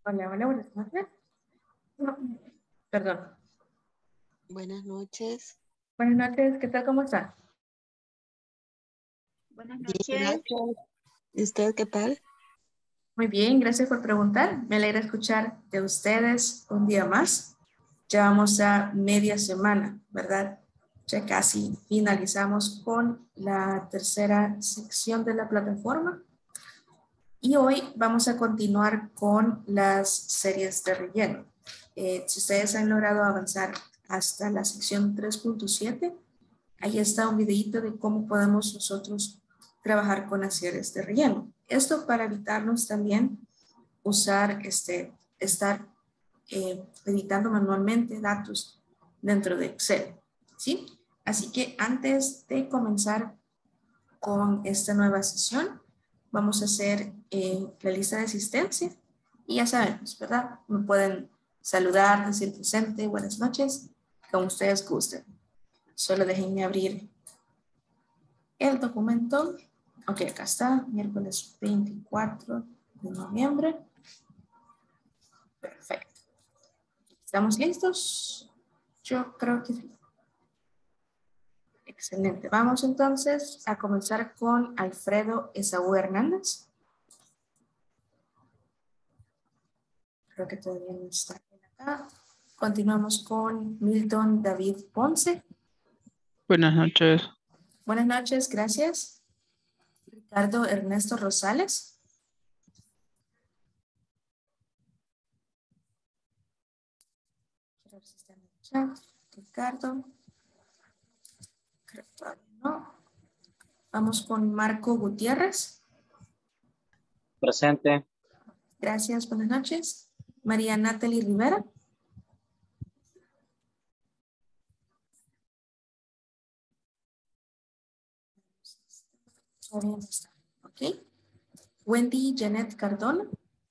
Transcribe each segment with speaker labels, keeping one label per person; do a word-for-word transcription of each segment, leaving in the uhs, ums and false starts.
Speaker 1: Hola, hola, buenas noches. No, perdón.
Speaker 2: Buenas noches.
Speaker 1: Buenas noches, ¿qué tal? ¿Cómo está?
Speaker 3: Buenas
Speaker 2: Bien,
Speaker 3: noches.
Speaker 2: gracias. ¿Y usted qué tal?
Speaker 1: Muy bien, gracias por preguntar. Me alegra escuchar de ustedes un día más. Ya vamos a media semana, ¿verdad? Ya casi finalizamos con la tercera sección de la plataforma. Y hoy vamos a continuar con las series de relleno. Eh, si ustedes han logrado avanzar hasta la sección tres punto siete, ahí está un videito de cómo podemos nosotros trabajar con las series de relleno. Esto para evitarnos también usar, este, estar eh, editando manualmente datos dentro de Excel, ¿sí? Así que antes de comenzar con esta nueva sesión, vamos a hacer eh, la lista de asistencia y ya sabemos, ¿verdad? Me pueden saludar, decir presente, buenas noches, como ustedes gusten. Solo déjenme abrir el documento. Ok, acá está, miércoles veinticuatro de noviembre. Perfecto. ¿Estamos listos? Yo creo que sí. Excelente. Vamos entonces a comenzar con Alfredo Esaú Hernández. Creo que todavía no está acá. Continuamos con Milton David Ponce.
Speaker 4: Buenas noches.
Speaker 1: Buenas noches, gracias. Ricardo Ernesto Rosales. Quiero ver si está en el chat. Ricardo. Creo que todavía no. Vamos con Marco Gutiérrez.
Speaker 5: Presente.
Speaker 1: Gracias, buenas noches. María Natalie Rivera. Todavía no está. Ok. Wendy Janet Cardona.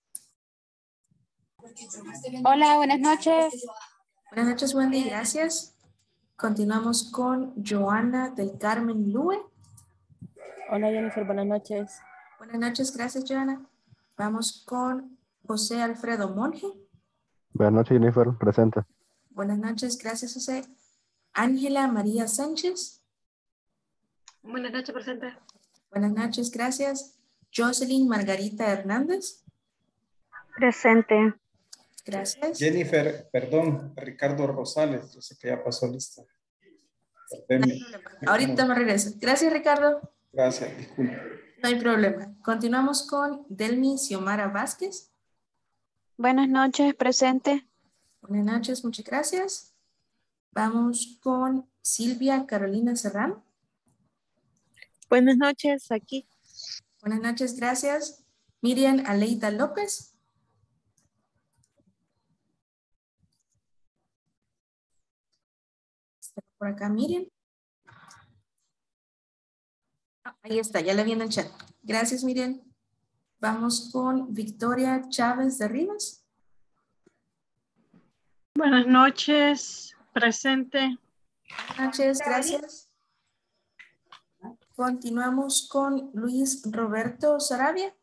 Speaker 3: Hola, buenas noches.
Speaker 1: Buenas noches, Wendy, gracias. Continuamos con Joana del Carmen Lue.
Speaker 6: Hola Jennifer, buenas noches.
Speaker 1: Buenas noches, gracias, Joana. Vamos con José Alfredo Monge.
Speaker 7: Buenas noches, Jennifer, presente.
Speaker 1: Buenas noches, gracias, José. Ángela María Sánchez.
Speaker 8: Buenas noches, presente.
Speaker 1: Buenas noches, gracias. Jocelyn Margarita Hernández.
Speaker 3: Presente.
Speaker 1: Gracias.
Speaker 9: Jennifer, perdón, Ricardo Rosales, yo sé que ya pasó lista.
Speaker 1: No hay problema. Ahorita me regreso. Gracias, Ricardo.
Speaker 9: Gracias, disculpe.
Speaker 1: No hay problema. Continuamos con Delmi Xiomara Vázquez.
Speaker 3: Buenas noches, presente.
Speaker 1: Buenas noches, muchas gracias. Vamos con Silvia Carolina Serrano.
Speaker 2: Buenas noches, aquí.
Speaker 1: Buenas noches, gracias. Miriam Aleida López. Está por acá Miriam. Ah, ahí está, ya la vi en el chat. Gracias, Miriam. Vamos con Victoria Chávez de Rivas.
Speaker 8: Buenas noches, presente.
Speaker 1: Buenas noches, gracias. Continuamos con Luis Roberto Sarabia.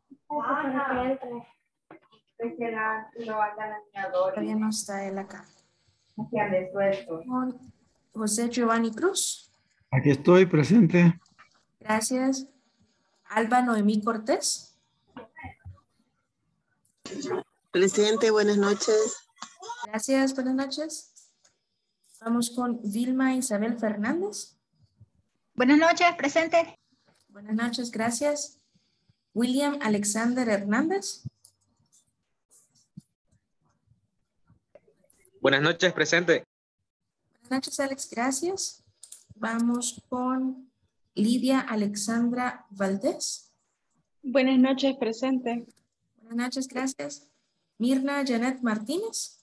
Speaker 1: Todavía no está él acá. Con José Giovanni Cruz.
Speaker 10: Aquí estoy, presente.
Speaker 1: Gracias. Alba Noemí Cortés.
Speaker 2: Presente, buenas noches.
Speaker 1: Gracias, buenas noches. Vamos con Vilma Isabel Fernández.
Speaker 3: Buenas noches, presente.
Speaker 1: Buenas noches, gracias. William Alexander Hernández.
Speaker 5: Buenas noches, presente.
Speaker 1: Buenas noches, Alex, gracias. Vamos con Lidia Alexandra Valdés.
Speaker 8: Buenas noches, presente.
Speaker 1: Buenas noches, gracias. Mirna Janet Martínez.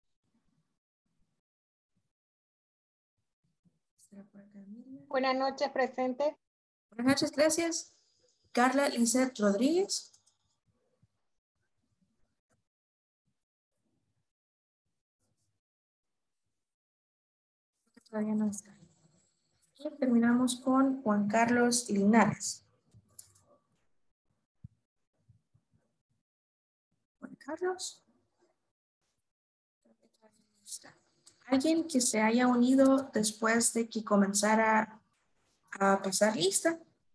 Speaker 8: Buenas noches, presente.
Speaker 1: Buenas noches, gracias. Carla Lizeth Rodríguez. Todavía no está. Y terminamos con Juan Carlos Linares. Bueno, Carlos. ¿Alguien que se haya unido después de que comenzara a pasar lista?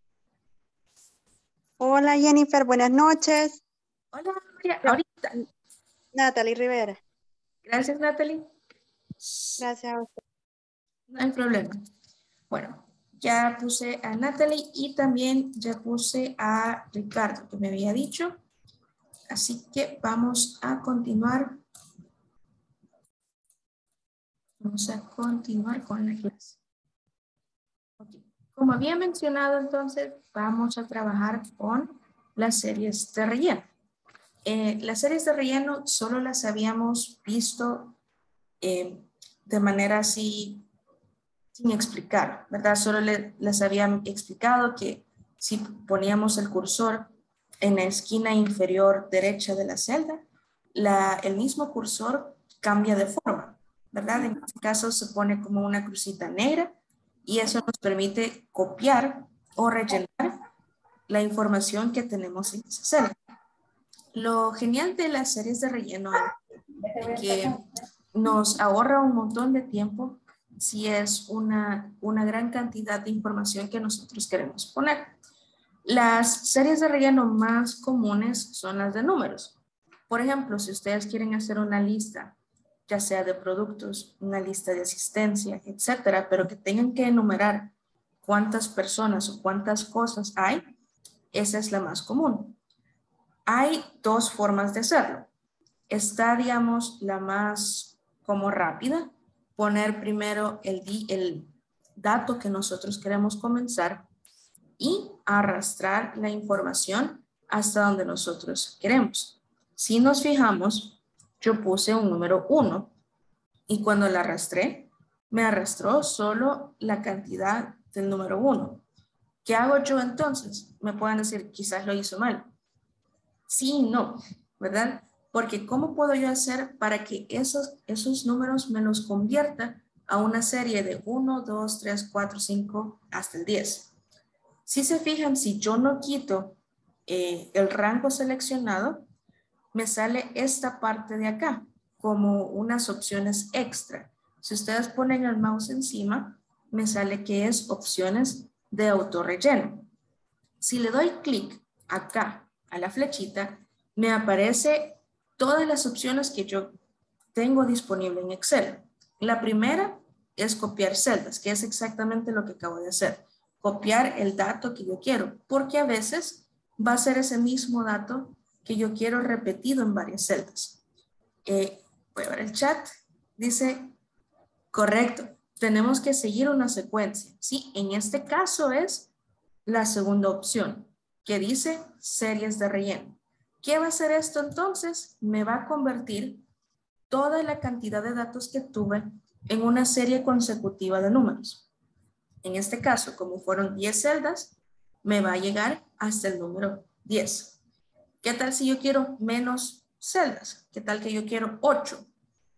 Speaker 5: Hola Jennifer, buenas noches.
Speaker 1: Hola, María. Ahorita.
Speaker 5: Natalie Rivera.
Speaker 1: Gracias, Natalie.
Speaker 5: Gracias a usted.
Speaker 1: No hay problema. Bueno, ya puse a Natalie y también ya puse a Ricardo, que me había dicho. Así que vamos a continuar. Vamos a continuar con la clase. Okay. Como había mencionado, entonces, vamos a trabajar con las series de relleno. Eh, las series de relleno solo las habíamos visto eh, de manera así, sin explicar, ¿verdad? Solo le, les habían explicado que si poníamos el cursor en la esquina inferior derecha de la celda, la, el mismo cursor cambia de forma, ¿verdad? En este caso se pone como una crucita negra y eso nos permite copiar o rellenar la información que tenemos en esa celda. Lo genial de las series de relleno es que nos ahorra un montón de tiempo si es una, una gran cantidad de información que nosotros queremos poner. Las series de relleno más comunes son las de números. Por ejemplo, si ustedes quieren hacer una lista, ya sea de productos, una lista de asistencia, etcétera, pero que tengan que enumerar cuántas personas o cuántas cosas hay, esa es la más común. Hay dos formas de hacerlo. Está, digamos, la más como rápida, poner primero el, el dato que nosotros queremos comenzar y arrastrar la información hasta donde nosotros queremos. Si nos fijamos, yo puse un número uno y cuando la arrastré, me arrastró solo la cantidad del número uno. ¿Qué hago yo entonces? Me pueden decir, quizás lo hizo mal. Sí y no, ¿verdad? Porque ¿cómo puedo yo hacer para que esos, esos números me los convierta a una serie de uno, dos, tres, cuatro, cinco hasta el diez? Si se fijan, si yo no quito eh, el rango seleccionado, me sale esta parte de acá como unas opciones extra. Si ustedes ponen el mouse encima, me sale que es opciones de autorrelleno. Si le doy clic acá a la flechita, me aparece todas las opciones que yo tengo disponible en Excel. La primera es copiar celdas, que es exactamente lo que acabo de hacer. Copiar el dato que yo quiero, porque a veces va a ser ese mismo dato que yo quiero repetido en varias celdas. Eh, voy a ver el chat. Dice, correcto, tenemos que seguir una secuencia. Sí, en este caso es la segunda opción, que dice series de relleno. ¿Qué va a hacer esto entonces? Me va a convertir toda la cantidad de datos que tuve en una serie consecutiva de números. En este caso, como fueron diez celdas, me va a llegar hasta el número diez. ¿Qué tal si yo quiero menos celdas? ¿Qué tal que yo quiero ocho?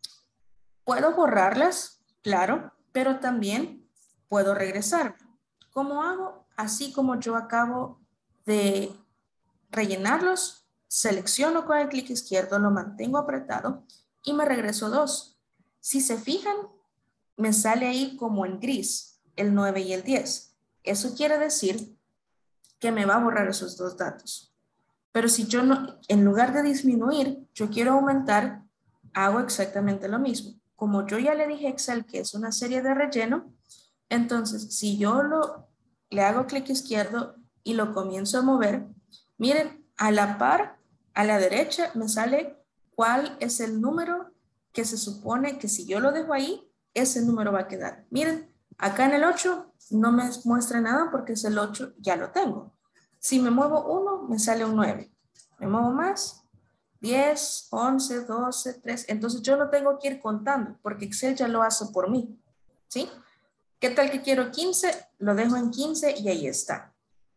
Speaker 1: Puedo borrarlas, claro, pero también puedo regresar. ¿Cómo hago? Así como yo acabo de rellenarlos, selecciono con el clic izquierdo, lo mantengo apretado y me regreso dos. Si se fijan, me sale ahí como en gris el nueve y el diez. Eso quiere decir que me va a borrar esos dos datos. Pero si yo no, en lugar de disminuir, yo quiero aumentar, hago exactamente lo mismo. Como yo ya le dije a Excel que es una serie de relleno, entonces si yo lo, le hago clic izquierdo y lo comienzo a mover, miren, a la par, a la derecha, me sale cuál es el número que se supone que si yo lo dejo ahí, ese número va a quedar. Miren, acá en el ocho no me muestra nada porque es el ocho, ya lo tengo. Si me muevo uno, me sale un nueve. Me muevo más, diez, once, doce, trece. Entonces yo no tengo que ir contando porque Excel ya lo hace por mí. ¿Sí? ¿Qué tal que quiero quince? Lo dejo en quince y ahí está.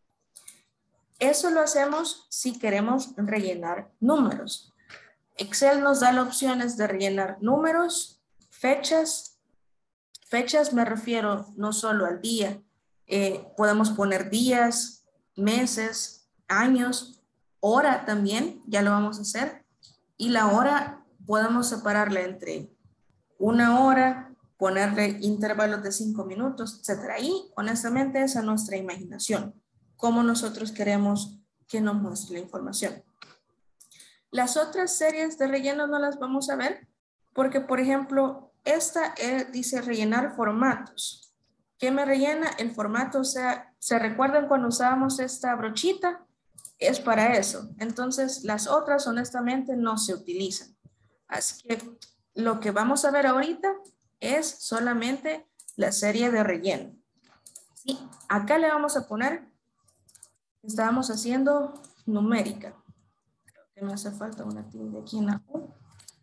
Speaker 1: Eso lo hacemos si queremos rellenar números. Excel nos da las opciones de rellenar números, fechas. Fechas me refiero no solo al día. Eh, podemos poner días, meses, años, hora también, ya lo vamos a hacer. Y la hora podemos separarla entre una hora, ponerle intervalos de cinco minutos, etcétera. Y honestamente esa es nuestra imaginación, cómo nosotros queremos que nos muestre la información. Las otras series de relleno no las vamos a ver porque, por ejemplo, esta eh, dice rellenar formatos. ¿Qué me rellena? El formato, o sea, ¿se recuerdan cuando usábamos esta brochita? Es para eso. Entonces, las otras honestamente no se utilizan. Así que lo que vamos a ver ahorita es solamente la serie de relleno. ¿Sí? Acá le vamos a poner, estábamos haciendo numérica. Creo que me hace falta una tilde aquí en la U.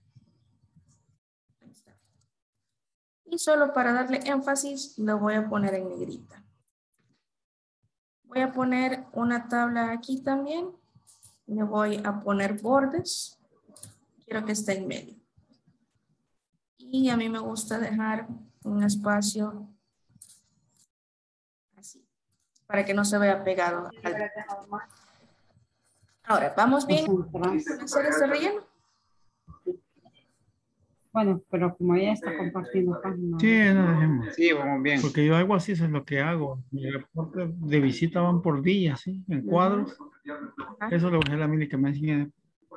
Speaker 1: Ahí está. Y solo para darle énfasis, lo voy a poner en negrita. Voy a poner una tabla aquí también. Le voy a poner bordes. Quiero que esté en medio. Y a mí me gusta dejar un espacio así, para que no se vea pegado al... Ahora, ¿vamos bien con hacer este relleno?
Speaker 11: Bueno, pero como ella está compartiendo páginas.
Speaker 10: Sí, no dejemos.
Speaker 9: Sí, vamos bien.
Speaker 10: Porque yo algo así eso es lo que hago. Mi reporte de visita van por días, ¿sí? En cuadros.
Speaker 1: Ajá.
Speaker 10: Eso lo dejé a la mini que me enseñe.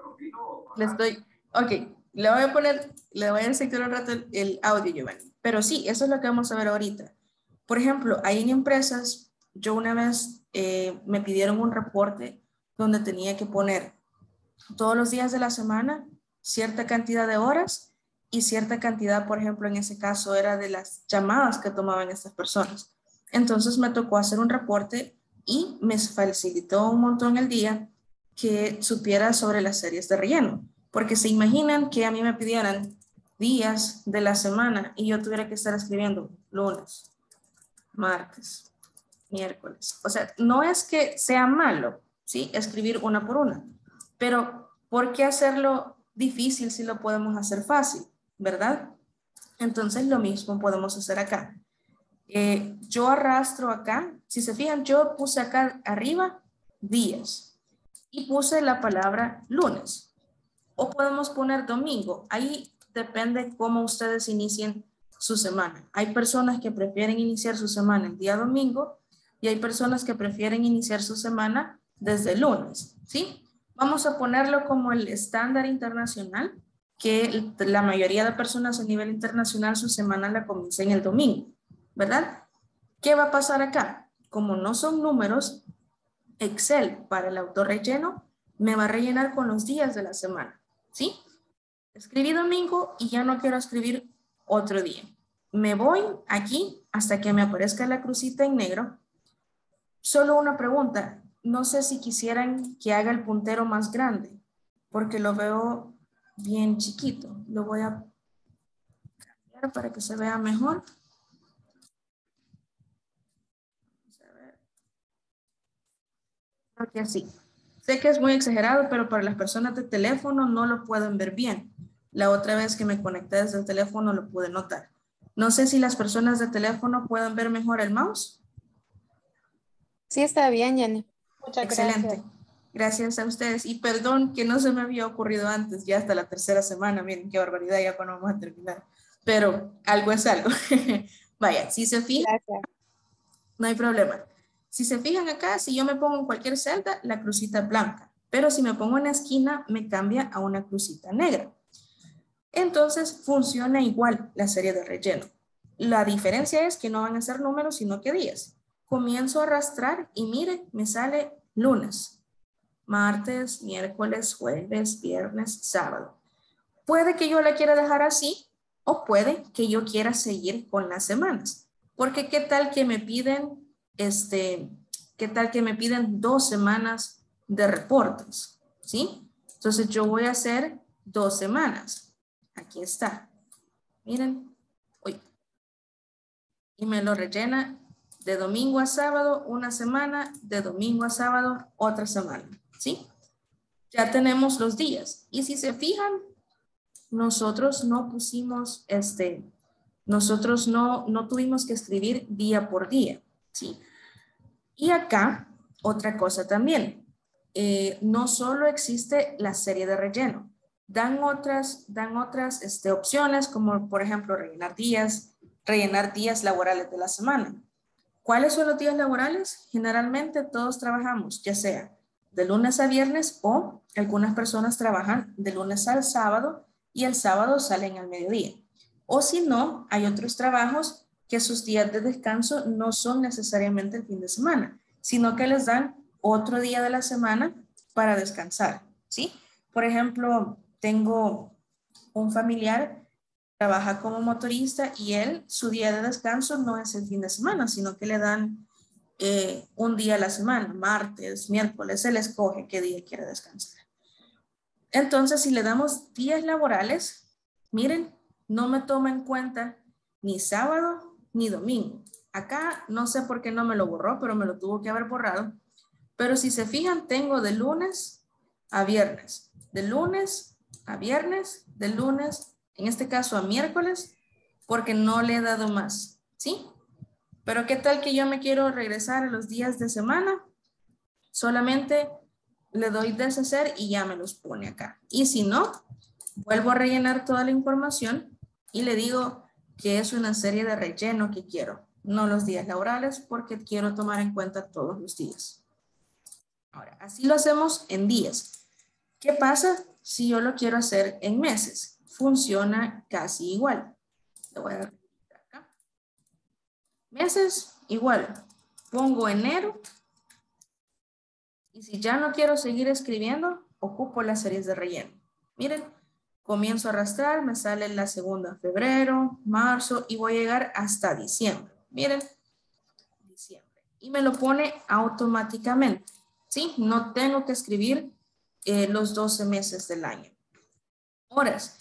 Speaker 1: Les doy... Ok, le voy a poner, le voy a enseñar un rato el, el audio, Giovanni. Pero sí, eso es lo que vamos a ver ahorita. Por ejemplo, ahí en empresas, yo una vez eh, me pidieron un reporte donde tenía que poner todos los días de la semana cierta cantidad de horas y cierta cantidad, por ejemplo, en ese caso era de las llamadas que tomaban estas personas. Entonces me tocó hacer un reporte y me facilitó un montón el día que supiera sobre las series de relleno. Porque se imaginan que a mí me pidieran días de la semana y yo tuviera que estar escribiendo lunes, martes, miércoles. O sea, no es que sea malo, ¿sí? Escribir una por una. Pero, ¿por qué hacerlo difícil si lo podemos hacer fácil? ¿Verdad? Entonces, lo mismo podemos hacer acá. Eh, yo arrastro acá. Si se fijan, yo puse acá arriba días y puse la palabra lunes. O podemos poner domingo. Ahí depende cómo ustedes inicien su semana. Hay personas que prefieren iniciar su semana el día domingo y hay personas que prefieren iniciar su semana desde el lunes, ¿sí? Vamos a ponerlo como el estándar internacional, que la mayoría de personas a nivel internacional su semana la comienza en el domingo, ¿verdad? ¿Qué va a pasar acá? Como no son números, Excel para el autorrelleno me va a rellenar con los días de la semana. ¿Sí? Escribí domingo y ya no quiero escribir otro día. Me voy aquí hasta que me aparezca la crucita en negro. Solo una pregunta. No sé si quisieran que haga el puntero más grande, porque lo veo bien chiquito. Lo voy a cambiar para que se vea mejor. Vamos a ver. Creo que así. Sé que es muy exagerado, pero para las personas de teléfono no lo pueden ver bien. La otra vez que me conecté desde el teléfono lo pude notar. No sé si las personas de teléfono pueden ver mejor el mouse.
Speaker 3: Sí, está bien, Jenny.
Speaker 8: Muchas
Speaker 1: Excelente.
Speaker 8: gracias.
Speaker 1: Gracias a ustedes. Y perdón que no se me había ocurrido antes, ya hasta la tercera semana. Miren qué barbaridad, ya cuando vamos a terminar. Pero algo es algo. Vaya, si se fijan,
Speaker 3: Gracias.
Speaker 1: no hay problema. Si se fijan acá, si yo me pongo en cualquier celda, la crucita es blanca. Pero si me pongo en la esquina, me cambia a una crucita negra. Entonces, funciona igual la serie de relleno. La diferencia es que no van a ser números, sino que días. Comienzo a arrastrar y mire, me sale lunes, martes, miércoles, jueves, viernes, sábado. Puede que yo la quiera dejar así o puede que yo quiera seguir con las semanas. Porque qué tal que me piden... Este, ¿qué tal que me piden dos semanas de reportes? ¿Sí? Entonces yo voy a hacer dos semanas. Aquí está. Miren. Uy. Y me lo rellena de domingo a sábado una semana, de domingo a sábado otra semana. ¿Sí? Ya tenemos los días. Y si se fijan, nosotros no pusimos, este, nosotros no, no tuvimos que escribir día por día. ¿Sí? Y acá, otra cosa también, eh, no solo existe la serie de relleno, Dan otras, dan otras este, opciones, como por ejemplo rellenar días, rellenar días laborales de la semana. ¿Cuáles son los días laborales? Generalmente todos trabajamos, ya sea de lunes a viernes o algunas personas trabajan de lunes al sábado y el sábado salen al mediodía. O si no, hay otros trabajos que sus días de descanso no son necesariamente el fin de semana, sino que les dan otro día de la semana para descansar, ¿sí? Por ejemplo, tengo un familiar que trabaja como motorista y él, su día de descanso no es el fin de semana, sino que le dan eh, un día a la semana, martes, miércoles, él escoge qué día quiere descansar. Entonces, si le damos días laborales, miren, no me toma en cuenta ni sábado ni domingo. Acá no sé por qué no me lo borró, pero me lo tuvo que haber borrado. Pero si se fijan, tengo de lunes a viernes, de lunes a viernes, de lunes, en este caso a miércoles, porque no le he dado más, ¿sí? Pero ¿qué tal que yo me quiero regresar a los días de semana? Solamente le doy deshacer y ya me los pone acá. Y si no, vuelvo a rellenar toda la información y le digo que es una serie de relleno que quiero, no los días laborales, porque quiero tomar en cuenta todos los días. Ahora, así lo hacemos en días. ¿Qué pasa si yo lo quiero hacer en meses? Funciona casi igual. Le voy a dar acá. Meses, igual. Pongo enero. Y si ya no quiero seguir escribiendo, ocupo las series de relleno. Miren, comienzo a arrastrar, me sale la segunda, febrero, marzo, y voy a llegar hasta diciembre. Miren, diciembre. Y me lo pone automáticamente. ¿Sí? No tengo que escribir eh, los doce meses del año. Horas.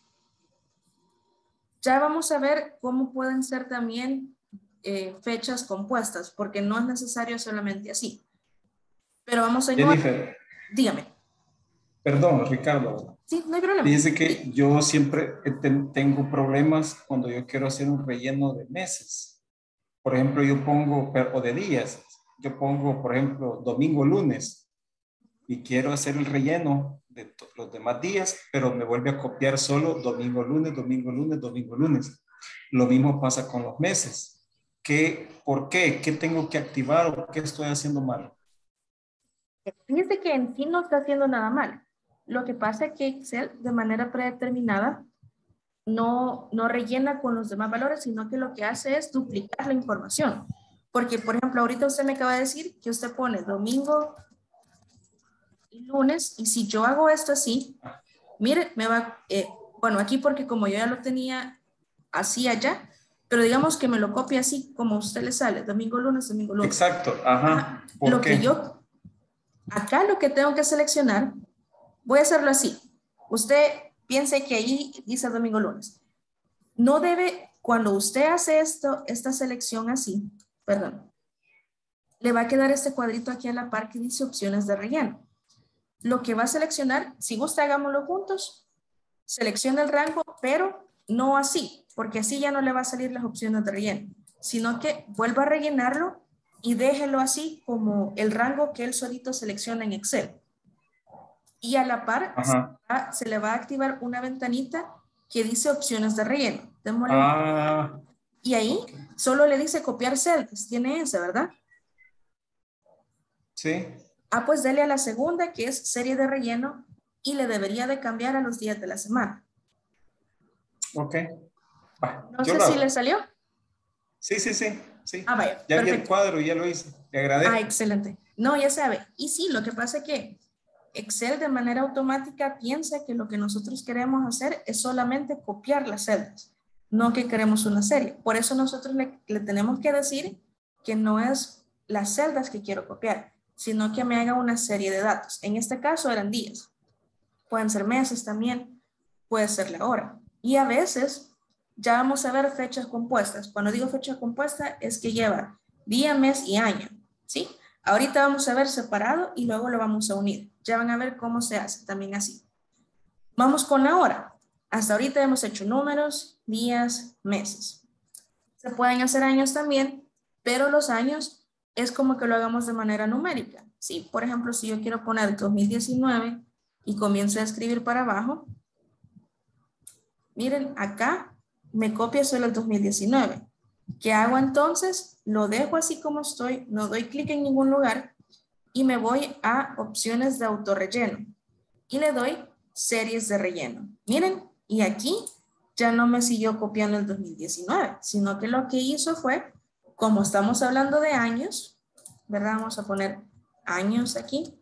Speaker 1: Ya vamos a ver cómo pueden ser también eh, fechas compuestas, porque no es necesario solamente así. Pero vamos a innovar.
Speaker 9: Jennifer.
Speaker 1: Dígame.
Speaker 9: Perdón, Ricardo.
Speaker 1: Sí, no hay problema.
Speaker 9: Dice que yo siempre tengo problemas cuando yo quiero hacer un relleno de meses. Por ejemplo, yo pongo, o de días, yo pongo, por ejemplo, domingo, lunes, y quiero hacer el relleno de los demás días, pero me vuelve a copiar solo domingo, lunes, domingo, lunes, domingo, lunes. Lo mismo pasa con los meses. ¿Qué, ¿Por qué? ¿Qué tengo que activar o qué estoy haciendo mal?
Speaker 1: Fíjense que en sí no está haciendo nada mal. Lo que pasa es que Excel de manera predeterminada no, no rellena con los demás valores, sino que lo que hace es duplicar la información. Porque, por ejemplo, ahorita usted me acaba de decir que usted pone domingo y lunes, y si yo hago esto así, mire, me va, eh, bueno, aquí porque como yo ya lo tenía así allá, pero digamos que me lo copia así como a usted le sale, domingo, lunes, domingo, lunes.
Speaker 9: Exacto, ajá. ¿Por
Speaker 1: lo
Speaker 9: qué?
Speaker 1: que yo, acá lo que tengo que seleccionar, voy a hacerlo así. Usted piense que ahí dice domingo, lunes. No debe, cuando usted hace esto, esta selección así, perdón, le va a quedar este cuadrito aquí a la par que dice opciones de relleno. Lo que va a seleccionar, si gusta hagámoslo juntos, selecciona el rango, pero no así, porque así ya no le va a salir las opciones de relleno, sino que vuelva a rellenarlo y déjelo así como el rango que él solito selecciona en Excel. Y a la par se, va, se le va a activar una ventanita que dice opciones de relleno.
Speaker 9: Ah,
Speaker 1: y ahí
Speaker 9: okay.
Speaker 1: Solo le dice copiar celdas. Tiene ese, ¿verdad?
Speaker 9: Sí.
Speaker 1: Ah, pues dele a la segunda, que es serie de relleno, y le debería de cambiar a los días de la semana.
Speaker 9: Ok. Va,
Speaker 1: no sé si le salió.
Speaker 9: Sí, sí, sí. sí.
Speaker 1: Ah, vaya.
Speaker 9: Ya
Speaker 1: perfecto.
Speaker 9: vi el cuadro y ya lo hice. Le agradezco.
Speaker 1: Ah, excelente. No, ya sabe. Y sí, lo que pasa es que Excel de manera automática piensa que lo que nosotros queremos hacer es solamente copiar las celdas, no que queremos una serie. Por eso nosotros le, le tenemos que decir que no es las celdas que quiero copiar, sino que me haga una serie de datos. En este caso eran días. Pueden ser meses también, puede ser la hora. Y a veces ya vamos a ver fechas compuestas. Cuando digo fecha compuesta es que lleva día, mes y año, ¿sí? Ahorita vamos a ver separado y luego lo vamos a unir. Ya van a ver cómo se hace también así. Vamos con la hora. Hasta ahorita hemos hecho números, días, meses. Se pueden hacer años también, pero los años es como que lo hagamos de manera numérica. ¿Sí? Por ejemplo, si yo quiero poner dos mil diecinueve y comienzo a escribir para abajo, Miren, acá me copia solo el dos mil diecinueve. ¿Qué hago entonces? Lo dejo así como estoy, no doy clic en ningún lugar y me voy a opciones de autorrelleno y le doy series de relleno. Miren, y aquí ya no me siguió copiando el dos mil diecinueve, sino que lo que hizo fue, como estamos hablando de años, ¿verdad? Vamos a poner años aquí.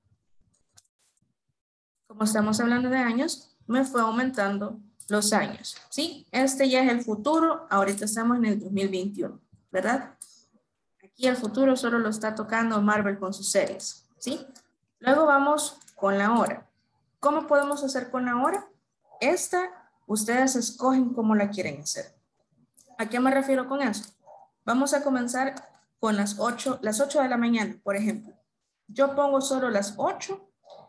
Speaker 1: Como estamos hablando de años, me fue aumentando los años, ¿sí? Este ya es el futuro, ahorita estamos en el dos mil veintiuno, ¿verdad? Aquí el futuro solo lo está tocando Marvel con sus series, ¿sí? Luego vamos con la hora. ¿Cómo podemos hacer con la hora? Esta, ustedes escogen cómo la quieren hacer. ¿A qué me refiero con eso? Vamos a comenzar con las ocho, las ocho de la mañana, por ejemplo. Yo pongo solo las ocho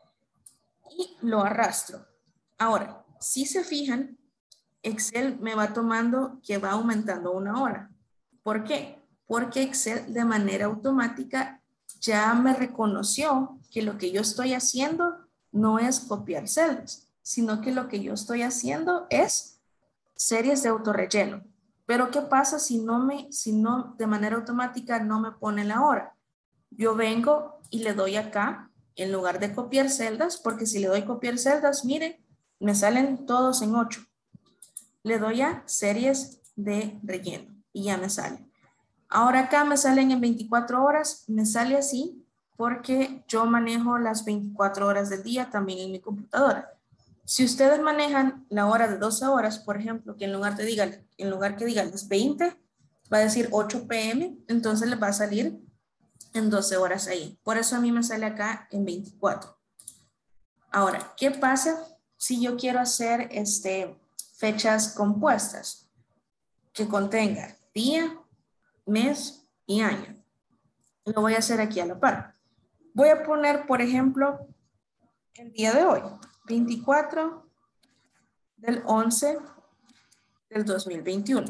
Speaker 1: y lo arrastro. Ahora, si se fijan, Excel me va tomando que va aumentando una hora. ¿Por qué? Porque Excel de manera automática ya me reconoció que lo que yo estoy haciendo no es copiar celdas, sino que lo que yo estoy haciendo es series de autorrelleno. Pero ¿qué pasa si no me, si no de manera automática no me pone la hora? Yo vengo y le doy acá en lugar de copiar celdas, porque si le doy copiar celdas, miren, me salen todos en ocho. Le doy a series de relleno y ya me sale. Ahora acá me salen en veinticuatro horas, me sale así porque yo manejo las veinticuatro horas del día también en mi computadora. Si ustedes manejan la hora de doce horas, por ejemplo, que en lugar, de diga, en lugar que digan las veinte, va a decir ocho pe eme, entonces les va a salir en doce horas ahí. Por eso a mí me sale acá en veinticuatro. Ahora, ¿qué pasa si yo quiero hacer este, fechas compuestas que contengan día, mes y año? Lo voy a hacer aquí a la par. Voy a poner, por ejemplo, el día de hoy, veinticuatro del once del dos mil veintiuno.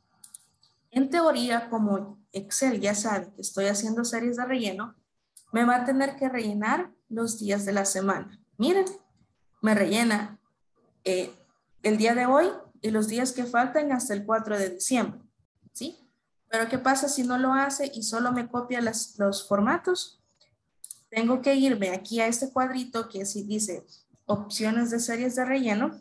Speaker 1: En teoría, como Excel ya sabe que estoy haciendo series de relleno, me va a tener que rellenar los días de la semana. Miren, me rellena eh, el día de hoy y los días que faltan hasta el cuatro de diciembre, ¿sí? Pero ¿qué pasa si no lo hace y solo me copia las, los formatos? Tengo que irme aquí a este cuadrito que sí dice opciones de series de relleno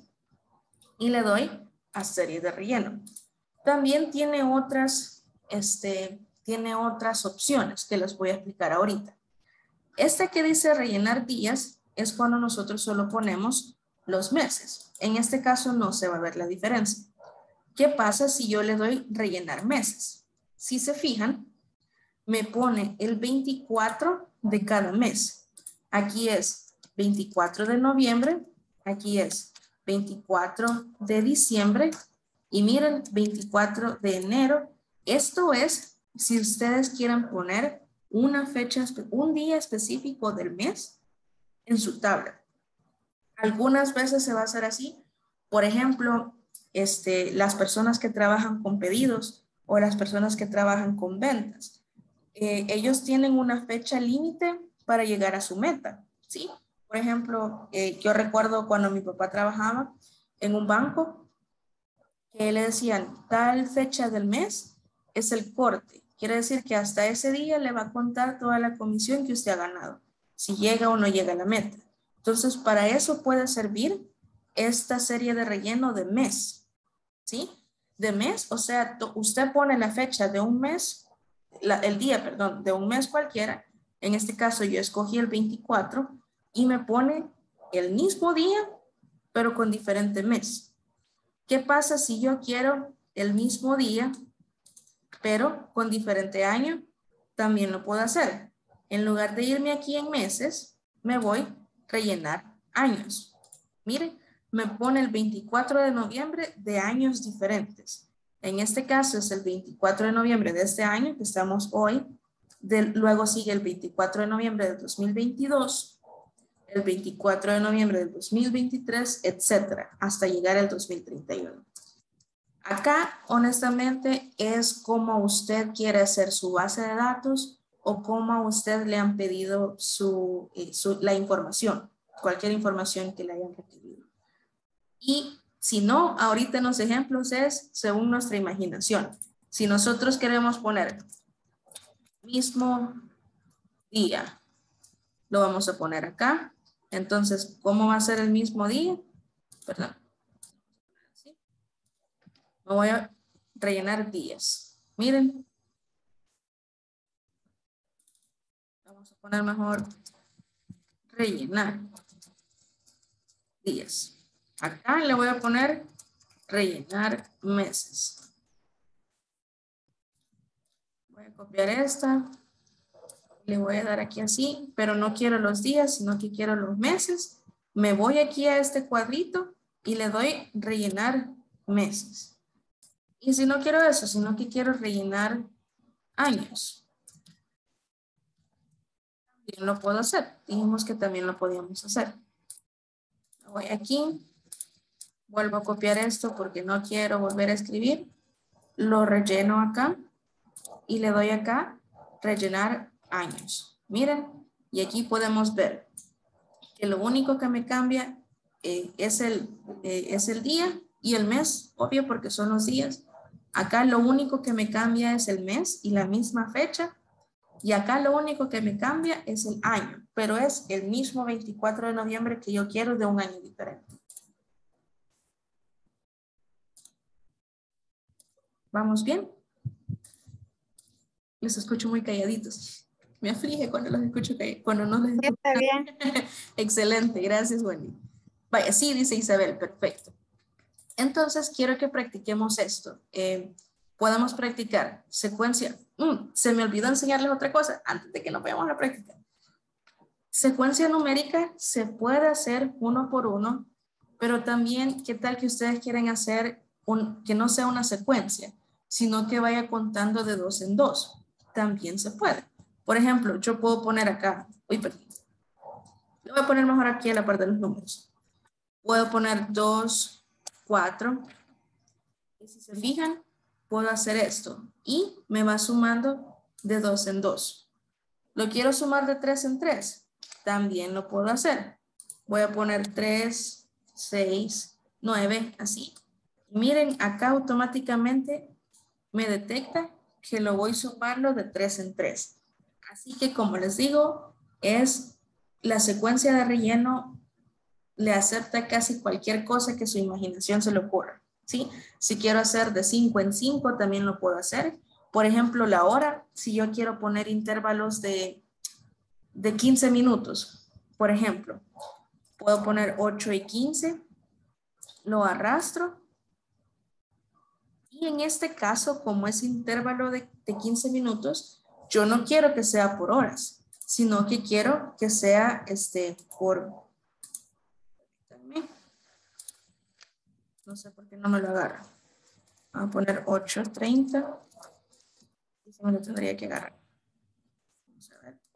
Speaker 1: y le doy a series de relleno. También tiene otras, este, tiene otras opciones que les voy a explicar ahorita. Esta que dice rellenar días es cuando nosotros solo ponemos los meses. En este caso no se va a ver la diferencia. ¿Qué pasa si yo le doy rellenar meses? Si se fijan, me pone el veinticuatro de cada mes. Aquí es veinticuatro de noviembre, aquí es veinticuatro de diciembre y miren, veinticuatro de enero. Esto es si ustedes quieren poner una fecha, un día específico del mes en su tabla. Algunas veces se va a hacer así. Por ejemplo, este, las personas que trabajan con pedidos o las personas que trabajan con ventas. Eh, ellos tienen una fecha límite para llegar a su meta, ¿sí? Por ejemplo, eh, yo recuerdo cuando mi papá trabajaba en un banco, que le decían, tal fecha del mes es el corte. Quiere decir que hasta ese día le va a contar toda la comisión que usted ha ganado, si llega o no llega a la meta. Entonces, para eso puede servir esta serie de relleno de mes, ¿sí? De mes, o sea, usted pone la fecha de un mes, la, el día, perdón, de un mes cualquiera. En este caso yo escogí el veinticuatro y me pone el mismo día, pero con diferente mes. ¿Qué pasa si yo quiero el mismo día, pero con diferente año? También lo puedo hacer. En lugar de irme aquí en meses, me voy a rellenar años. Miren, me pone el veinticuatro de noviembre de años diferentes. En este caso es el veinticuatro de noviembre de este año, que estamos hoy. De, luego sigue el veinticuatro de noviembre de dos mil veintidós, el veinticuatro de noviembre de dos mil veintitrés, etcétera, hasta llegar al dos mil treinta y uno. Acá, honestamente, es como usted quiere hacer su base de datos o como a usted le han pedido su, eh, su, la información, cualquier información que le hayan requerido. Y Si no, ahorita en los ejemplos es según nuestra imaginación. Si nosotros queremos poner mismo día, lo vamos a poner acá. Entonces, ¿cómo va a ser el mismo día? Perdón. Me voy a rellenar días. Miren. Vamos a poner mejor rellenar días. Acá le voy a poner rellenar meses. Voy a copiar esta. Le voy a dar aquí así, pero no quiero los días, sino que quiero los meses. Me voy aquí a este cuadrito y le doy rellenar meses. Y si no quiero eso, sino que quiero rellenar años. También lo puedo hacer. Dijimos que también lo podíamos hacer. Voy aquí. Vuelvo a copiar esto porque no quiero volver a escribir. Lo relleno acá. Y le doy acá rellenar años. Miren. Y aquí podemos ver que lo único que me cambia eh, es, el, eh, es el día y el mes. Obvio porque son los días. Acá lo único que me cambia es el mes y la misma fecha. Y acá lo único que me cambia es el año. Pero es el mismo veinticuatro de noviembre que yo quiero de un año diferente. ¿Vamos bien? Los escucho muy calladitos. Me aflige cuando los escucho calladitos. Cuando no los escucho.
Speaker 3: Está bien.
Speaker 1: Excelente. Gracias, Wendy. Vaya, sí, dice Isabel. Perfecto. Entonces, quiero que practiquemos esto. Eh, podemos practicar secuencia. Mm, se me olvidó enseñarles otra cosa antes de que nos vayamos a la práctica. Secuencia numérica se puede hacer uno por uno, pero también, ¿qué tal que ustedes quieren hacer un, que no sea una secuencia, sino que vaya contando de dos en dos? También se puede. Por ejemplo, yo puedo poner acá, uy, perdón. Lo voy a poner mejor aquí a la parte de los números. Puedo poner dos, cuatro, y si se fijan, puedo hacer esto, y me va sumando de dos en dos. ¿Lo quiero sumar de tres en tres? También lo puedo hacer. Voy a poner tres, seis, nueve, así. Miren, acá automáticamente me detecta que lo voy sumando de tres en tres. Así que, como les digo, es la secuencia de relleno. Le acepta casi cualquier cosa que su imaginación se le ocurra, ¿sí? Si quiero hacer de cinco en cinco, también lo puedo hacer. Por ejemplo, la hora, si yo quiero poner intervalos de, de quince minutos, por ejemplo, puedo poner ocho y quince, lo arrastro. Y en este caso, como es intervalo de, de quince minutos, yo no quiero que sea por horas, sino que quiero que sea este, por... No sé por qué no me lo agarra. Voy a poner ocho treinta. Y se me lo tendría que agarrar. Vamos a ver.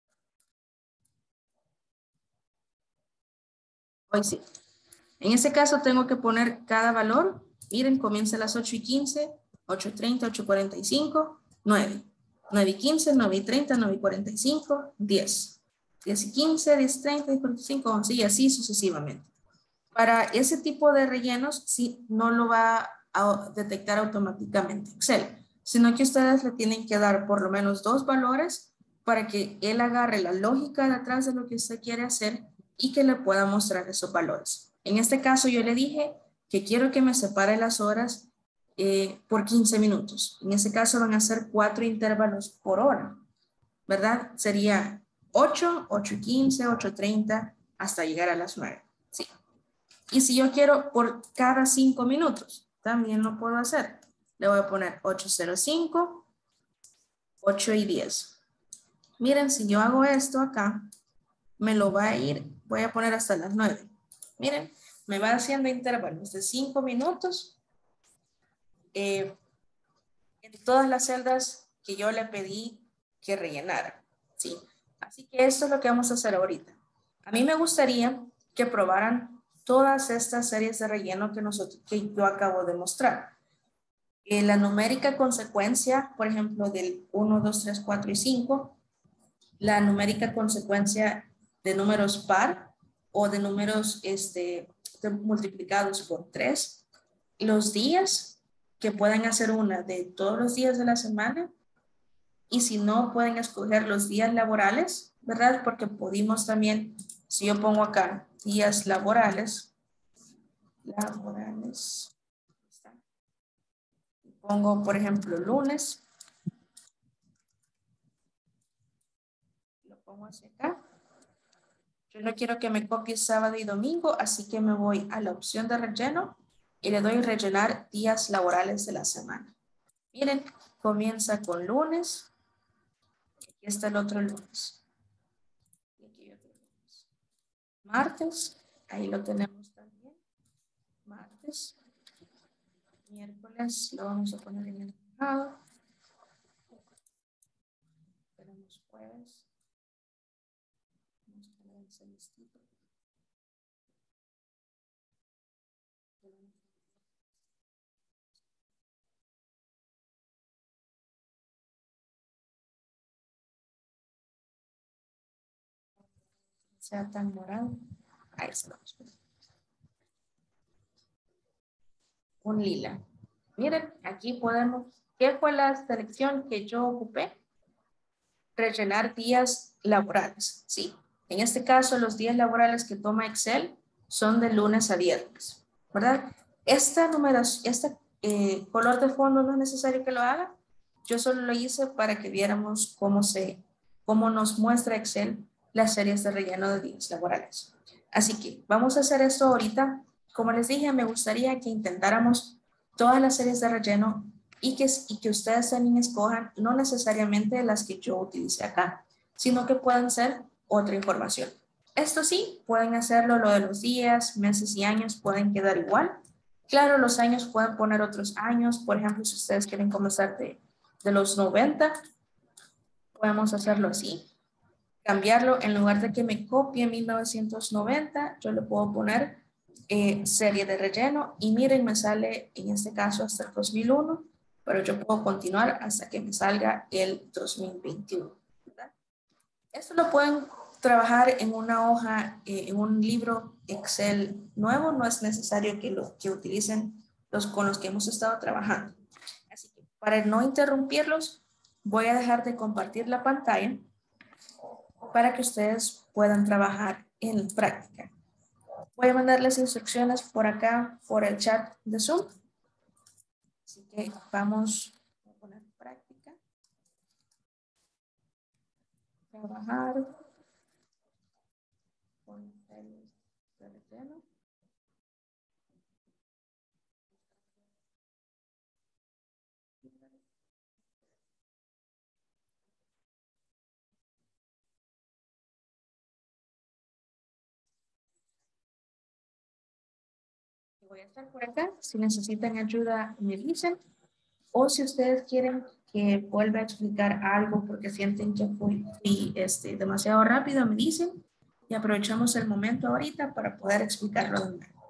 Speaker 1: Hoy sí. En este caso tengo que poner cada valor. Miren, comienza a las ocho y quince, ocho treinta, ocho cuarenta y cinco, nueve. nueve y quince, nueve y treinta, nueve y cuarenta y cinco, diez. diez y quince, diez treinta, diez cuarenta y cinco, once y así sucesivamente. Para ese tipo de rellenos, sí, no lo va a detectar automáticamente Excel, sino que ustedes le tienen que dar por lo menos dos valores para que él agarre la lógica detrás de lo que usted quiere hacer y que le pueda mostrar esos valores. En este caso yo le dije que quiero que me separe las horas eh, por quince minutos. En ese caso van a ser cuatro intervalos por hora, ¿verdad? Sería ocho, ocho y quince, ocho treinta hasta llegar a las nueve. Sí. Y si yo quiero por cada cinco minutos, también lo puedo hacer. Le voy a poner ocho cero cinco, ocho y diez. Miren, si yo hago esto acá, me lo va a ir, voy a poner hasta las nueve. Miren, me va haciendo intervalos de cinco minutos eh, en todas las celdas que yo le pedí que rellenara. ¿Sí? Así que esto es lo que vamos a hacer ahorita. A mí me gustaría que probaran todas estas series de relleno que, nosotros, que yo acabo de mostrar. Eh, la numérica consecuencia, por ejemplo, del uno, dos, tres, cuatro y cinco. La numérica consecuencia de números par o de números este, de- multiplicados por tres. Los días, que pueden hacer una de todos los días de la semana, y si no, pueden escoger los días laborales, ¿verdad? Porque pudimos también, si yo pongo acá días laborales, laborales, pongo por ejemplo lunes, lo pongo hacia acá. Yo no quiero que me copie sábado y domingo, así que me voy a la opción de relleno y le doy rellenar días laborales de la semana. Miren, comienza con lunes. Aquí está el otro lunes. Y aquí hay otro lunes. Martes, ahí lo tenemos también. Martes. Miércoles lo vamos a poner en el lado. Tenemos jueves. Vamos a poner el celestito. Sea tan morado. Ahí estamos. Un lila. Miren, aquí podemos, ¿qué fue la selección que yo ocupé? Rellenar días laborales, ¿sí? En este caso, los días laborales que toma Excel son de lunes a viernes, ¿verdad? Esta numeración, este eh, color de fondo no es necesario que lo haga. Yo solo lo hice para que viéramos cómo se, cómo nos muestra Excel las series de relleno de días laborales. Así que vamos a hacer esto ahorita. Como les dije, me gustaría que intentáramos todas las series de relleno y que, y que ustedes también escojan no necesariamente las que yo utilicé acá, sino que puedan ser otra información. Esto sí, pueden hacerlo lo de los días, meses y años pueden quedar igual. Claro, los años pueden poner otros años. Por ejemplo, si ustedes quieren comenzar de, de los noventa, podemos hacerlo así. Cambiarlo, en lugar de que me copie mil novecientos noventa, yo le puedo poner eh, serie de relleno y miren, me sale en este caso hasta el dos mil uno, pero yo puedo continuar hasta que me salga el dos mil veintiuno, ¿verdad? Esto lo pueden trabajar en una hoja, eh, en un libro Excel nuevo, no es necesario que lo que utilicen los con los que hemos estado trabajando. Así que para no interrumpirlos, voy a dejar de compartir la pantalla para que ustedes puedan trabajar en práctica. Voy a mandar las instrucciones por acá, por el chat de Zoom. Así que vamos a poner práctica. Trabajar con el relleno. Voy a estar por acá. Si necesitan ayuda, me dicen. O si ustedes quieren que vuelva a explicar algo porque sienten que fui, fui este, demasiado rápido, me dicen. Y aprovechamos el momento ahorita para poder explicarlo de nuevo.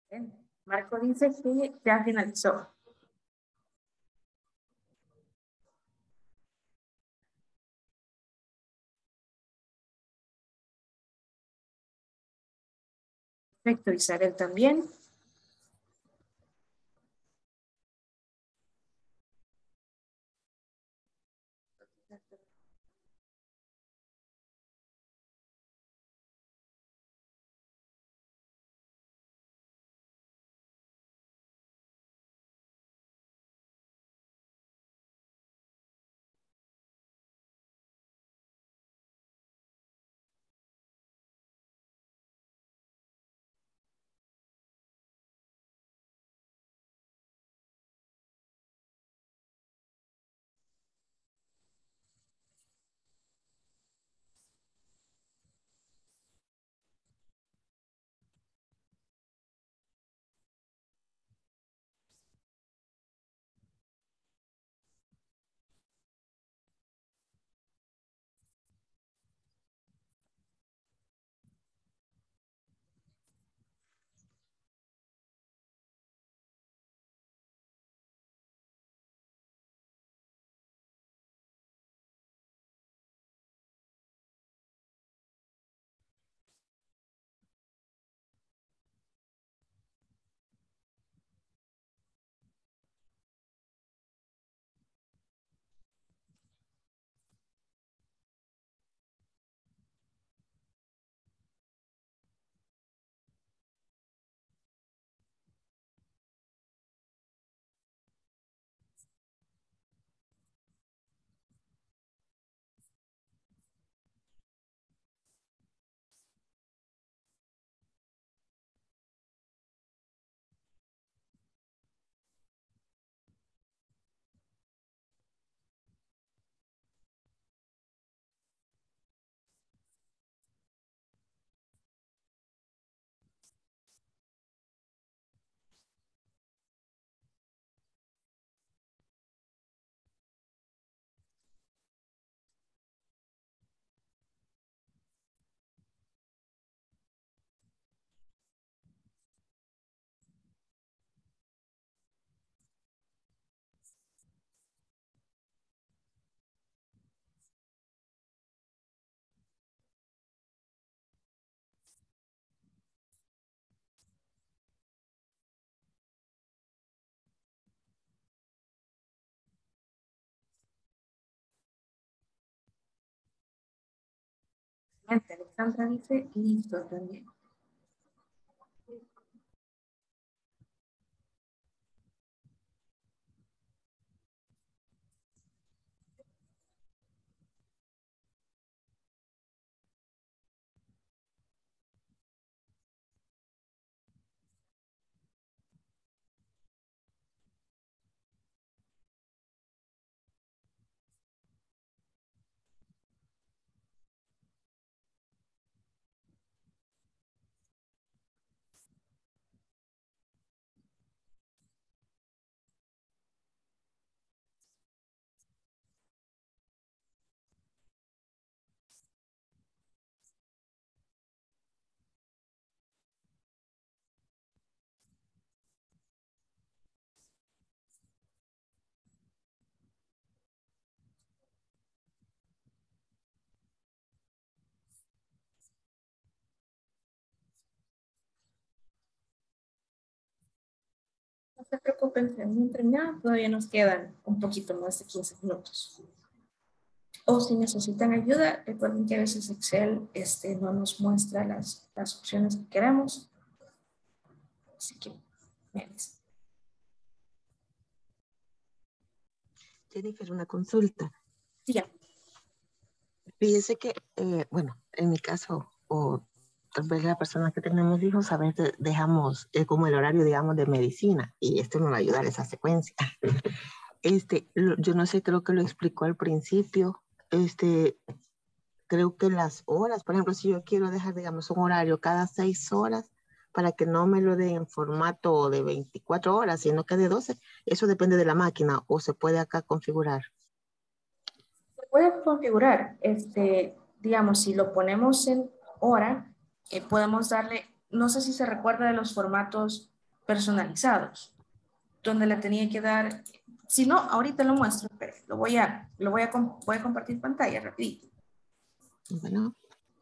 Speaker 1: Marco dice que ya finalizó. Perfecto, Isabel también. Alexandra dice listo también. No se preocupen, mientras nada, todavía nos quedan un poquito más de quince minutos. O si necesitan ayuda, recuerden que a veces Excel este, no nos muestra las, las opciones que queremos. Así que, me dicen.
Speaker 2: Jennifer, una consulta.
Speaker 1: Sí, ya.
Speaker 2: Fíjese que, eh, bueno, en mi caso, o tal vez la persona que tenemos hijos, a veces dejamos eh, como el horario, digamos, de medicina, y esto me va a ayudar esa secuencia. Este, lo, yo no sé, creo que lo explicó al principio, este, creo que las horas, por ejemplo, si yo quiero dejar, digamos, un horario cada seis horas, para que no me lo den en formato de veinticuatro horas, sino que de doce, eso depende de la máquina, o se puede acá configurar.
Speaker 1: Se puede configurar, este, digamos, si lo ponemos en hora, eh, podemos darle, no sé si se recuerda de los formatos personalizados, donde le tenía que dar, si no, ahorita lo muestro, pero lo voy a, lo voy a, voy a compartir pantalla rapidito.
Speaker 2: Bueno.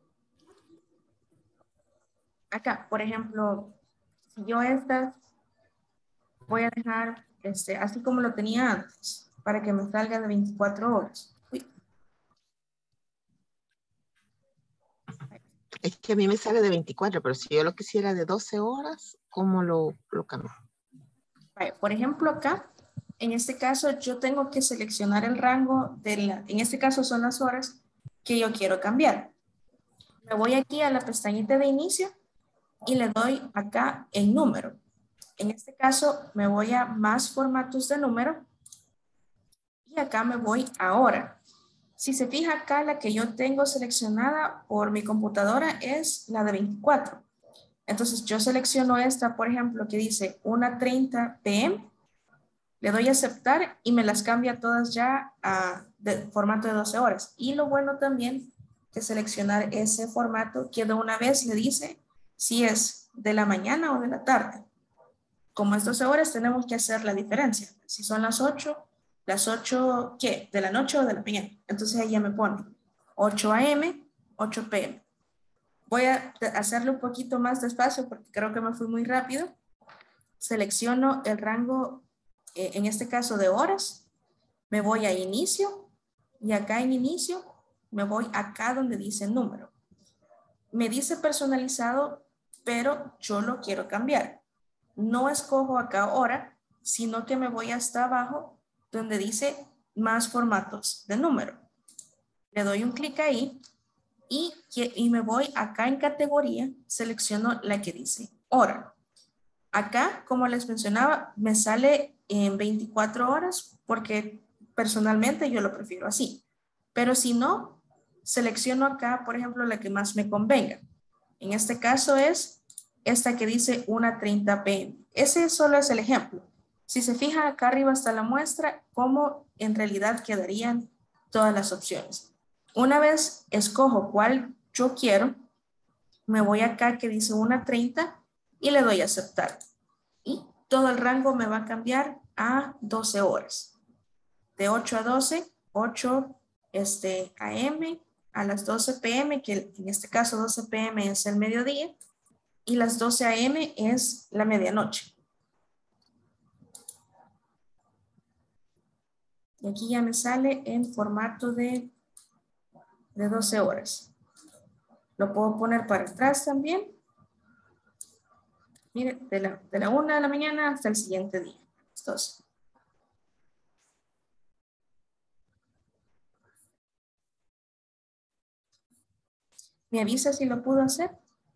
Speaker 1: Acá, por ejemplo, si yo esta voy a dejar este, así como lo tenía antes, para que me salga de veinticuatro horas. Uy.
Speaker 2: Es que a mí me sale de veinticuatro, pero si yo lo quisiera de doce horas, ¿cómo lo, lo cambio?
Speaker 1: Por ejemplo, acá, en este caso, yo tengo que seleccionar el rango de la, en este caso son las horas que yo quiero cambiar. Me voy aquí a la pestañita de inicio y le doy acá en número. En este caso, me voy a más formatos de número y acá me voy a hora. Si se fija acá, la que yo tengo seleccionada por mi computadora es la de veinticuatro. Entonces yo selecciono esta, por ejemplo, que dice una treinta p m. Le doy a aceptar y me las cambia todas ya a de formato de doce horas. Y lo bueno también de seleccionar ese formato que de una vez le dice si es de la mañana o de la tarde. Como es doce horas, tenemos que hacer la diferencia. Si son las ocho, las ocho, ¿qué? ¿De la noche o de la mañana? Entonces ahí ya me pone ocho a m, ocho p m. Voy a hacerlo un poquito más despacio porque creo que me fui muy rápido. Selecciono el rango, eh, en este caso de horas. Me voy a inicio y acá en inicio me voy acá donde dice número. Me dice personalizado, pero yo lo quiero cambiar. No escojo acá hora, sino que me voy hasta abajo donde dice más formatos de número. Le doy un clic ahí. Y, y me voy acá en categoría, selecciono la que dice hora. Acá, como les mencionaba, me sale en veinticuatro horas porque personalmente yo lo prefiero así. Pero si no, selecciono acá, por ejemplo, la que más me convenga. En este caso es esta que dice una treinta p m. Ese solo es el ejemplo. Si se fija acá arriba está la muestra, cómo en realidad quedarían todas las opciones. Una vez escojo cuál yo quiero, me voy acá que dice una treinta y le doy a aceptar. Y todo el rango me va a cambiar a doce horas. De ocho a doce, ocho este, a m, a las doce p m, que en este caso doce p m es el mediodía, y las doce a m es la medianoche. Y aquí ya me sale en formato de de doce horas. Lo puedo poner para atrás también. Mire, de la, de la una de la mañana hasta el siguiente día. doce. ¿Me avisa si lo pudo hacer?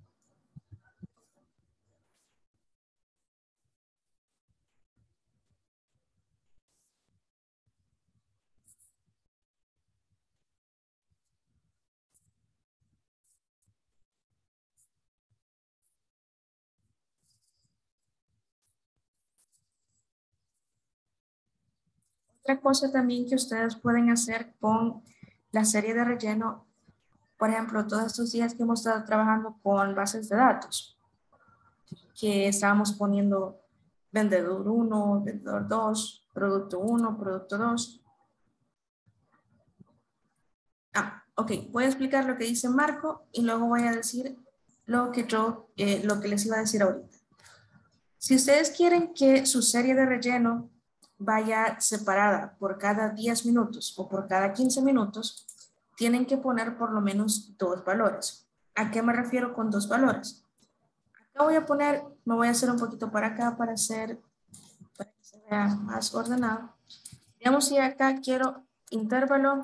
Speaker 1: Otra cosa también que ustedes pueden hacer con la serie de relleno, por ejemplo, todos estos días que hemos estado trabajando con bases de datos, que estábamos poniendo vendedor uno, vendedor dos, producto uno, producto dos. Ah, ok, voy a explicar lo que dice Marco y luego voy a decir lo que yo, eh, lo que les iba a decir ahorita. Si ustedes quieren que su serie de relleno vaya separada por cada diez minutos o por cada quince minutos, tienen que poner por lo menos dos valores. ¿A qué me refiero con dos valores? Acá voy a poner, me voy a hacer un poquito para acá para hacer, para que se vea más ordenado. Digamos si acá quiero intervalo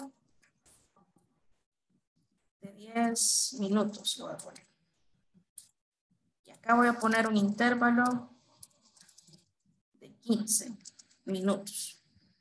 Speaker 1: de diez minutos, lo voy a poner. Y acá voy a poner un intervalo de quince minutos.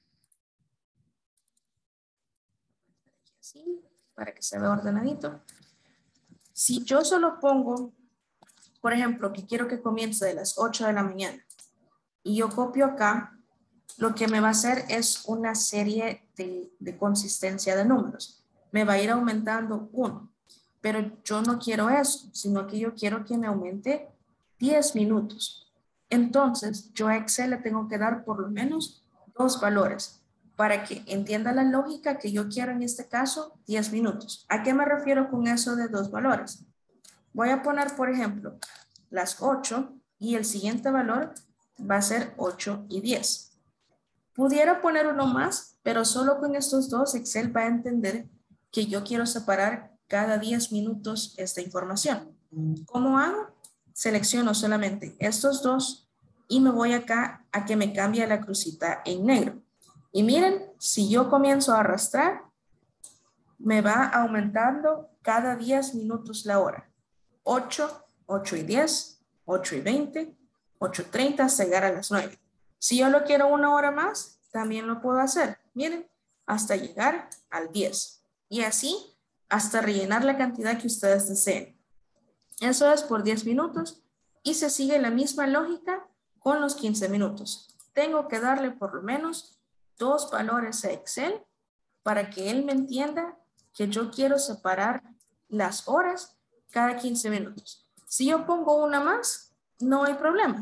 Speaker 1: Así, para que se vea ordenadito. Si yo solo pongo, por ejemplo, que quiero que comience de las ocho de la mañana y yo copio acá, lo que me va a hacer es una serie de, de consistencia de números. Me va a ir aumentando uno, pero yo no quiero eso, sino que yo quiero que me aumente diez minutos. Entonces, yo a Excel le tengo que dar por lo menos dos valores para que entienda la lógica que yo quiero en este caso, diez minutos. ¿A qué me refiero con eso de dos valores? Voy a poner, por ejemplo, las ocho y el siguiente valor va a ser ocho y diez. Pudiera poner uno más, pero solo con estos dos Excel va a entender que yo quiero separar cada diez minutos esta información. ¿Cómo hago? Selecciono solamente estos dos y me voy acá a que me cambie la crucita en negro. Y miren, si yo comienzo a arrastrar, me va aumentando cada diez minutos la hora. ocho, ocho y diez, ocho y veinte, ocho y treinta hasta llegar a las nueve. Si yo lo quiero una hora más, también lo puedo hacer. Miren, hasta llegar al diez. Y así hasta rellenar la cantidad que ustedes deseen. Eso es por diez minutos y se sigue la misma lógica con los quince minutos. Tengo que darle por lo menos dos valores a Excel para que él me entienda que yo quiero separar las horas cada quince minutos. Si yo pongo una más, no hay problema.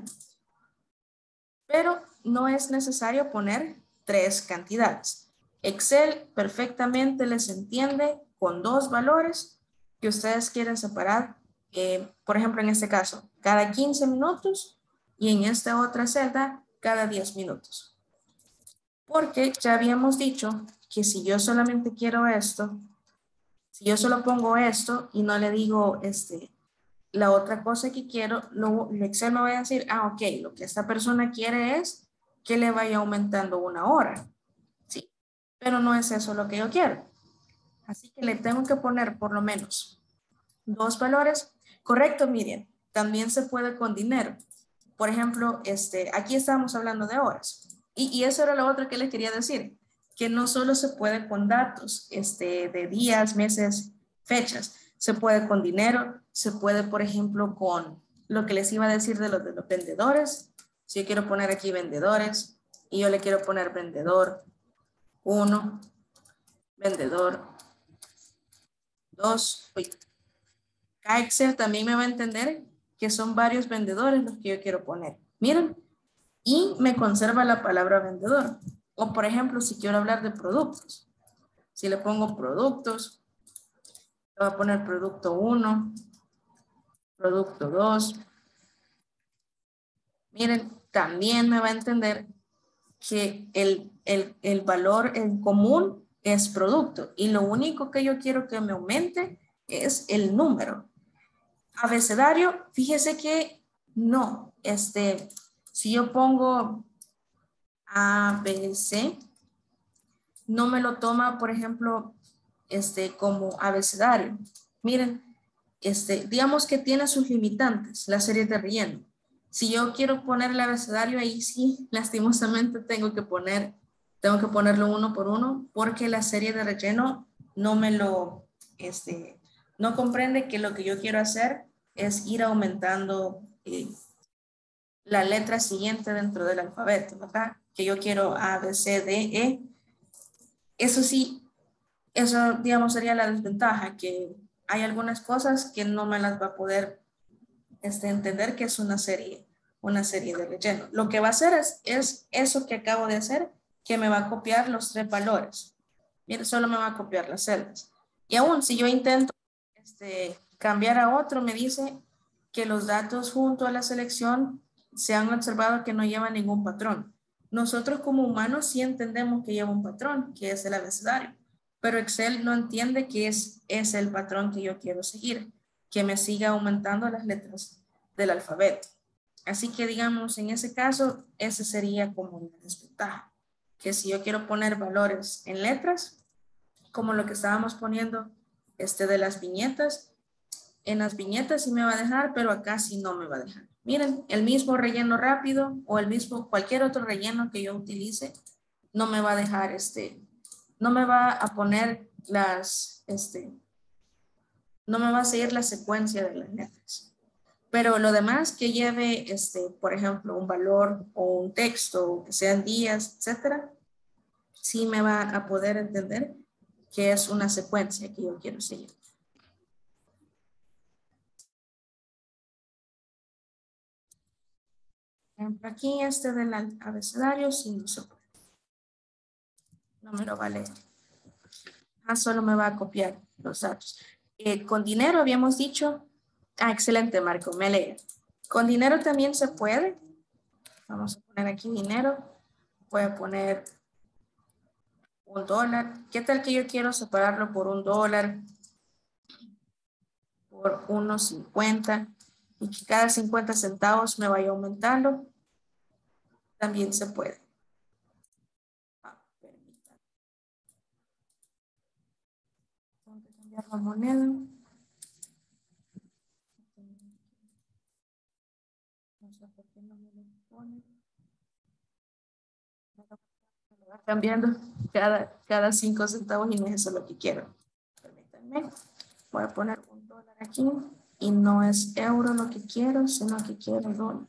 Speaker 1: Pero no es necesario poner tres cantidades. Excel perfectamente les entiende con dos valores que ustedes quieren separar. Eh, por ejemplo, en este caso, cada quince minutos y en esta otra celda, cada diez minutos. Porque ya habíamos dicho que si yo solamente quiero esto, si yo solo pongo esto y no le digo este, la otra cosa que quiero, luego Excel me va a decir, ah, ok, lo que esta persona quiere es que le vaya aumentando una hora. Sí, pero no es eso lo que yo quiero. Así que le tengo que poner por lo menos dos valores. Correcto, Miriam. También se puede con dinero. Por ejemplo, este, aquí estamos hablando de horas. Y, y eso era lo otro que les quería decir. Que no solo se puede con datos este, de días, meses, fechas. Se puede con dinero. Se puede, por ejemplo, con lo que les iba a decir de los, de los vendedores. Si yo quiero poner aquí vendedores y yo le quiero poner vendedor uno, vendedor dos. Uy. Acá Excel también me va a entender que son varios vendedores los que yo quiero poner. Miren, y me conserva la palabra vendedor. O por ejemplo, si quiero hablar de productos, si le pongo productos, le voy a poner producto uno, producto dos. Miren, también me va a entender que el, el, el valor en común es producto y lo único que yo quiero que me aumente es el número. Abecedario, fíjese que no, este, si yo pongo A, B, C, no me lo toma, por ejemplo, este, como abecedario. Miren, este, digamos que tiene sus limitantes, la serie de relleno. Si yo quiero poner el abecedario ahí, sí, lastimosamente tengo que poner, tengo que ponerlo uno por uno, porque la serie de relleno no me lo, este, no comprende que lo que yo quiero hacer es ir aumentando eh, la letra siguiente dentro del alfabeto, ¿verdad? Que yo quiero A, B, C, D, E. Eso sí, eso, digamos, sería la desventaja, que hay algunas cosas que no me las va a poder este, entender que es una serie, una serie de relleno. Lo que va a hacer es, es eso que acabo de hacer, que me va a copiar los tres valores. Mire, solo me va a copiar las celdas. Y aún si yo intento este, cambiar a otro, me dice que los datos junto a la selección se han observado que no llevan ningún patrón. Nosotros como humanos sí entendemos que lleva un patrón, que es el abecedario, pero Excel no entiende que es, es el patrón que yo quiero seguir, que me siga aumentando las letras del alfabeto. Así que digamos, en ese caso, ese sería como una desventaja, que si yo quiero poner valores en letras, como lo que estábamos poniendo este, de las viñetas, en las viñetas sí me va a dejar, pero acá sí no me va a dejar. Miren, el mismo relleno rápido o el mismo, cualquier otro relleno que yo utilice, no me va a dejar, este, no me va a poner las, este, no me va a seguir la secuencia de las letras. Pero lo demás que lleve, este, por ejemplo, un valor o un texto, que sean días, etcétera, sí me va a poder entender que es una secuencia que yo quiero seguir. ejemplo, aquí este del abecedario, sí no se puede. No me lo va a leer. Ah, solo me va a copiar los datos. Eh, con dinero habíamos dicho. Ah, excelente, Marco, me alegra. Con dinero también se puede. Vamos a poner aquí dinero. Voy a poner un dólar. ¿Qué tal que yo quiero separarlo por un dólar? Por uno cincuenta. Y que cada cincuenta centavos me vaya aumentando. También se puede. Ah, permítanme. Tengo que cambiar la moneda. No sé por qué no me lo pone. Me lo va cambiando cada, cada cinco centavos y no es eso lo que quiero. Permítanme. Voy a poner un dólar aquí y no es euro lo que quiero, sino que quiero dólar.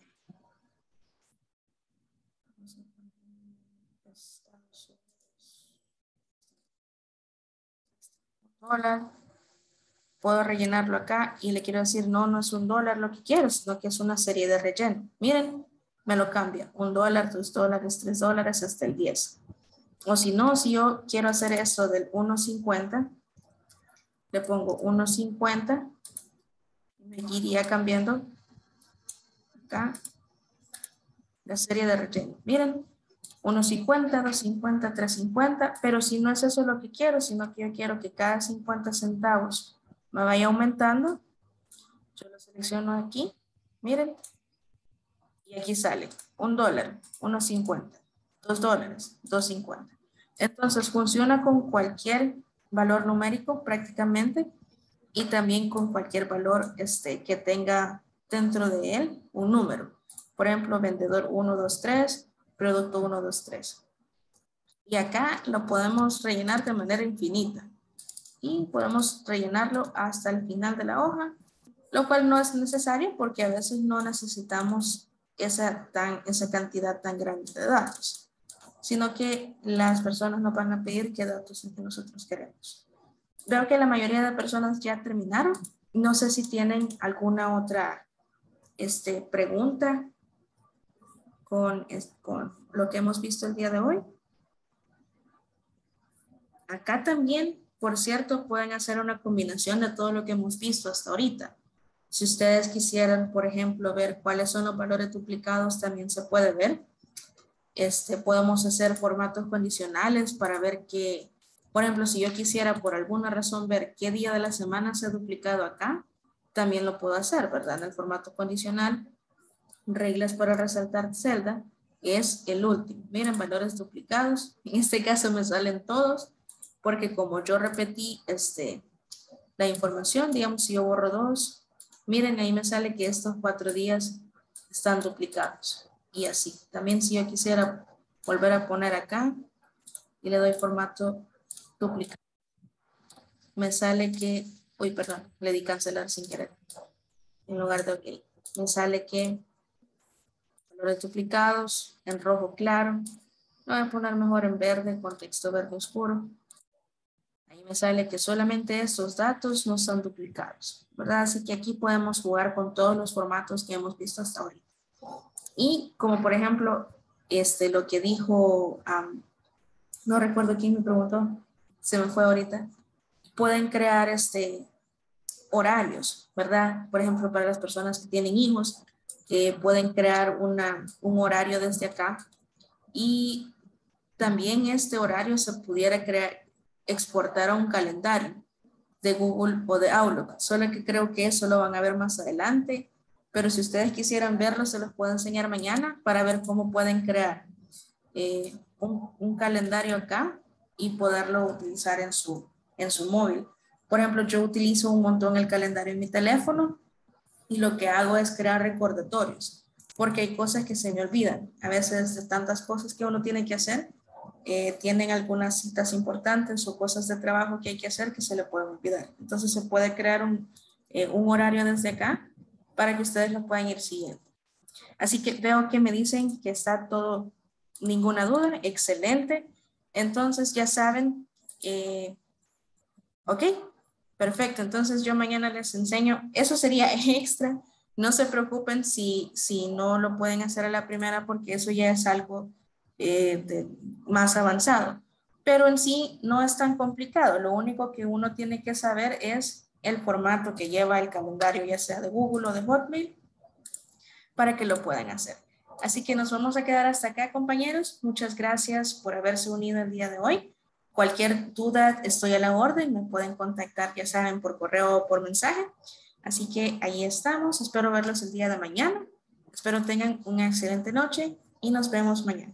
Speaker 1: Dólar. Puedo rellenarlo acá y le quiero decir, no, no es un dólar lo que quiero, sino que es una serie de relleno. Miren, me lo cambia. Un dólar, dos dólares, tres dólares, hasta el diez. O si no, si yo quiero hacer eso del uno cincuenta, le pongo uno cincuenta. Me iría cambiando acá la serie de relleno. Miren, uno cincuenta, dos cincuenta, tres cincuenta, pero si no es eso lo que quiero, sino que yo quiero que cada cincuenta centavos me vaya aumentando, yo lo selecciono aquí, miren, y aquí sale un dólar, uno cincuenta, dos dólares, dos cincuenta. Entonces funciona con cualquier valor numérico prácticamente y también con cualquier valor este, que tenga dentro de él un número. Por ejemplo, vendedor uno, dos, tres, producto uno, dos, tres. Y acá lo podemos rellenar de manera infinita. Y podemos rellenarlo hasta el final de la hoja, lo cual no es necesario porque a veces no necesitamos esa, tan, esa cantidad tan grande de datos, sino que las personas nos van a pedir qué datos es que nosotros queremos. Veo que la mayoría de personas ya terminaron. No sé si tienen alguna otra este, pregunta con, con lo que hemos visto el día de hoy. Acá también, por cierto, pueden hacer una combinación de todo lo que hemos visto hasta ahorita. Si ustedes quisieran, por ejemplo, ver cuáles son los valores duplicados, también se puede ver. Este, podemos hacer formatos condicionales para ver que, por ejemplo, si yo quisiera por alguna razón ver qué día de la semana se ha duplicado acá, también lo puedo hacer, ¿verdad? En el formato condicional, reglas para resaltar celda, es el último. Miren, valores duplicados. En este caso me salen todos, porque como yo repetí este, la información, digamos, si yo borro dos, miren, ahí me sale que estos cuatro días están duplicados. Y así. También si yo quisiera volver a poner acá y le doy formato duplicado, me sale que, uy, perdón, le di cancelar sin querer. En lugar de OK. Me sale que valores duplicados en rojo claro. Lo voy a poner mejor en verde, contexto verde oscuro. Ahí me sale que solamente estos datos no son duplicados, ¿verdad? Así que aquí podemos jugar con todos los formatos que hemos visto hasta ahorita. Y como por ejemplo, este, lo que dijo, um, no recuerdo quién me preguntó, se me fue ahorita, pueden crear este, horarios, ¿verdad? Por ejemplo, para las personas que tienen hijos, eh, pueden crear una, un horario desde acá y también este horario se pudiera crear, exportar a un calendario de Google o de Outlook, solo que creo que eso lo van a ver más adelante, pero si ustedes quisieran verlo, se los puedo enseñar mañana para ver cómo pueden crear eh, un, un calendario acá y poderlo utilizar en su, en su móvil. Por ejemplo, yo utilizo un montón el calendario en mi teléfono y lo que hago es crear recordatorios, porque hay cosas que se me olvidan. A veces de tantas cosas que uno tiene que hacer, eh, tienen algunas citas importantes o cosas de trabajo que hay que hacer que se le pueden olvidar. Entonces se puede crear un, eh, un horario desde acá para que ustedes lo puedan ir siguiendo. Así que veo que me dicen que está todo, ninguna duda, excelente. Entonces ya saben, eh, ok, perfecto. Entonces yo mañana les enseño, eso sería extra, No se preocupen si, si no lo pueden hacer a la primera, porque eso ya es algo eh, de, más avanzado. Pero en sí no es tan complicado. Lo único que uno tiene que saber es el formato que lleva el calendario, ya sea de Google o de Hotmail, para que lo puedan hacer. Así que nos vamos a quedar hasta acá, compañeros. Muchas gracias por haberse unido el día de hoy. Cualquier duda, estoy a la orden. Me pueden contactar, ya saben, por correo o por mensaje. Así que ahí estamos. Espero verlos el día de mañana. Espero tengan una excelente noche y nos vemos mañana.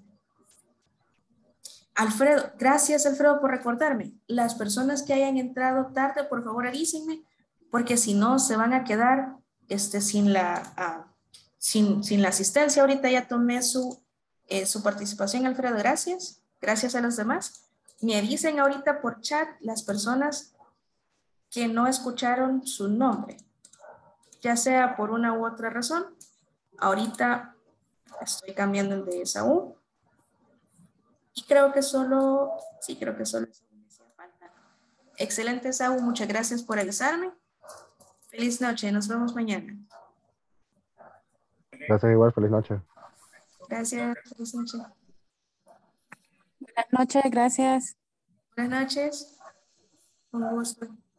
Speaker 1: Alfredo, gracias Alfredo por recordarme. Las personas que hayan entrado tarde, por favor avísenme, porque si no se van a quedar este, sin, la, uh, sin, sin la asistencia. Ahorita ya tomé su, eh, su participación, Alfredo, gracias. Gracias a los demás. Me avisen ahorita por chat las personas que no escucharon su nombre, ya sea por una u otra razón. Ahorita estoy cambiando el de Saúl. Y creo que solo, sí, creo que solo eso me hacía falta. Excelente, Saúl. Muchas gracias por avisarme. Feliz noche. Nos vemos mañana.
Speaker 7: Gracias igual. Feliz noche.
Speaker 1: Gracias. Feliz noche.
Speaker 3: Buenas noches, gracias.
Speaker 1: Buenas noches. Un gusto.